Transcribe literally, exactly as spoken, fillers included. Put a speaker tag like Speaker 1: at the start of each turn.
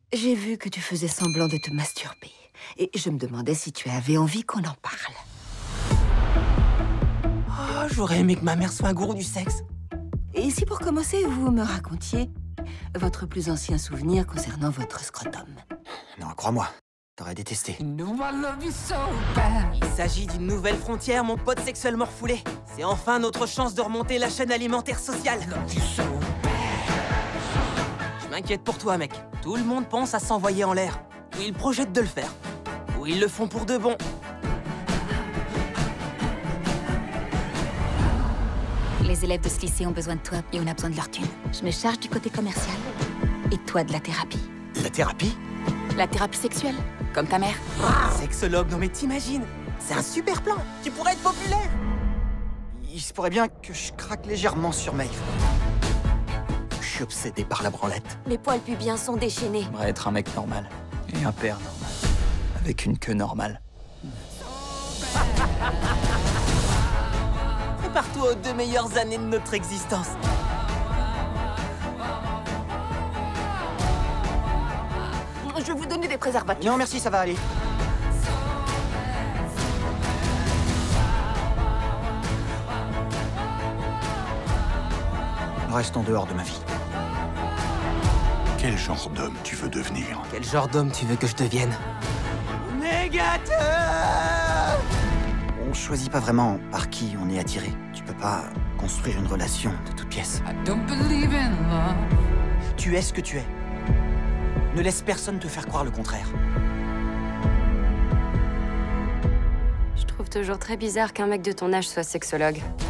Speaker 1: J'ai vu que tu faisais semblant de te masturber. Et je me demandais si tu avais envie qu'on en parle.
Speaker 2: Oh, j'aurais aimé que ma mère soit un gourou du sexe.
Speaker 1: Et si pour commencer, vous me racontiez votre plus ancien souvenir concernant votre scrotum?
Speaker 3: Non, crois-moi, t'aurais détesté.
Speaker 2: Il s'agit d'une nouvelle frontière, mon pote sexuellement refoulé. C'est enfin notre chance de remonter la chaîne alimentaire sociale. Je m'inquiète pour toi, mec. Tout le monde pense à s'envoyer en l'air. Ou ils projettent de le faire. Ou ils le font pour de bon.
Speaker 4: Les élèves de ce lycée ont besoin de toi et on a besoin de leur thune. Je me charge du côté commercial. Et toi de la thérapie.
Speaker 3: La thérapie?
Speaker 4: La thérapie sexuelle, comme ta mère.
Speaker 2: Sexologue, non mais t'imagines? C'est un super plan. Tu pourrais être populaire.
Speaker 3: Il se pourrait bien que je craque légèrement sur Maeve. Je suis obsédé par la branlette.
Speaker 5: Mes poils pubiens sont déchaînés.
Speaker 6: J'aimerais être un mec normal. Et un père normal. Avec une queue normale.
Speaker 2: Prépare-toi aux deux meilleures années de notre existence.
Speaker 1: Je vais vous donner des préservatifs.
Speaker 3: Non, merci, ça va aller. Reste en dehors de ma vie.
Speaker 7: Quel genre d'homme tu veux devenir?
Speaker 2: Quel genre d'homme tu veux que je devienne? Négateur!
Speaker 3: On choisit pas vraiment par qui on est attiré. Tu peux pas construire une relation de toutes pièces. Tu es ce que tu es. Ne laisse personne te faire croire le contraire.
Speaker 5: Je trouve toujours très bizarre qu'un mec de ton âge soit sexologue.